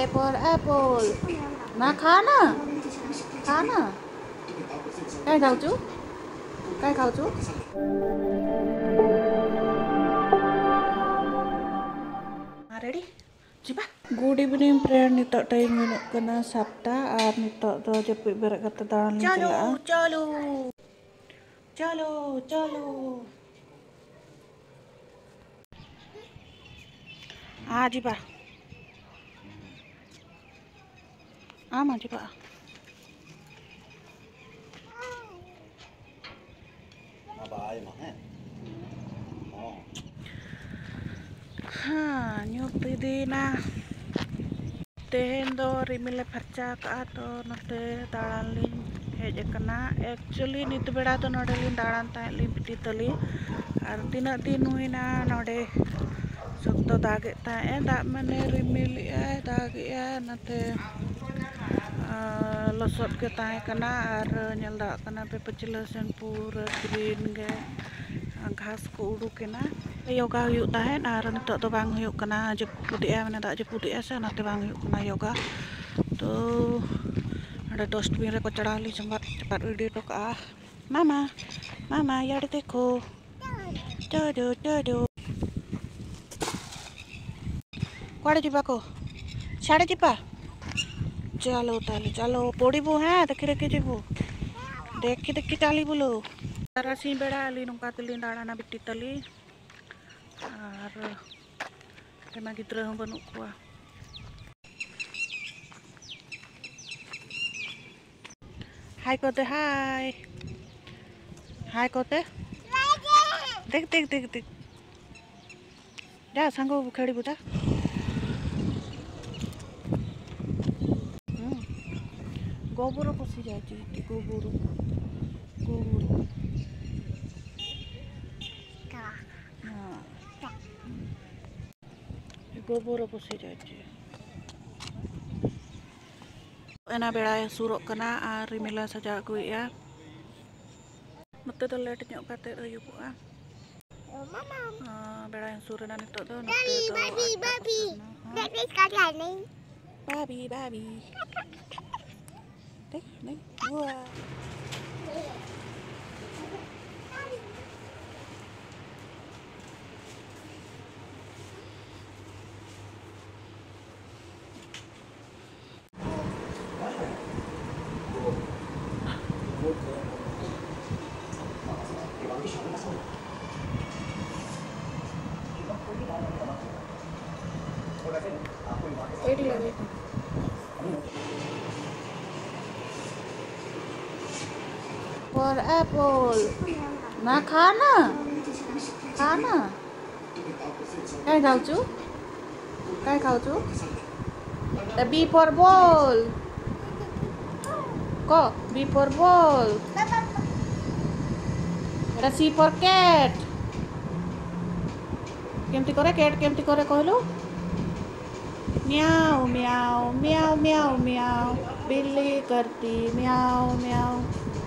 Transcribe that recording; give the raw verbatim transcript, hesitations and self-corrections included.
A for apple. ना खाना खाना काय खाउँछु काय खाउँछु ready coba good evening friend nito time minuk kena sabta ar nito do jepit berak kata dalan चलो चलो chalo chalo ah coba ama coba ha nyupi dina tehen do rimile farca ka to note dalan lin hej kena actually nit beda to node lin dalan ta lin piti tali ar tina din huina node sokto dage ta e dak mane rimil e dage e nate losot ke tae kena ar nyel dak kena pe pejelasan pura green ge घास को उडू kena yoga huyuk tahen ar nitok to bang huyuk kena jeput e mana tak jeput e sa nate bang huyuk kena yoga tuh ada dustbin re ko चढ़ाली cepat cepat ready to ka mama mama यार देखो dodo dodo kuade jiba ko sade jiba chalo tali chalo podibu ha dekhi dekhi jibu dekhi dekhi tali bulu tarasi beda ali nungka teli dalana bitti tali ar kena gidra banuk kuah hai kote hai hai kote dek dek dek dek ja sango khedi buta hmm goboro posi jaji goboro goboro goboro posi jaji ena beda surok kena ar rimila saja gue ya note to let nyok kate ayub ah mama beda yang sore dan itu tuh babi babi babi babi sekalian nih babi babi deh nih gua ready lagi for apple ना खाना खाना काय खाउँछु काय खाउँछु B for ball ko B for ball ada C for cat केमती करे cat केमती करे कहलु म्याऊ म्याऊ म्याऊ म्याऊ म्याऊ बिल्ली करती म्याऊ म्याऊ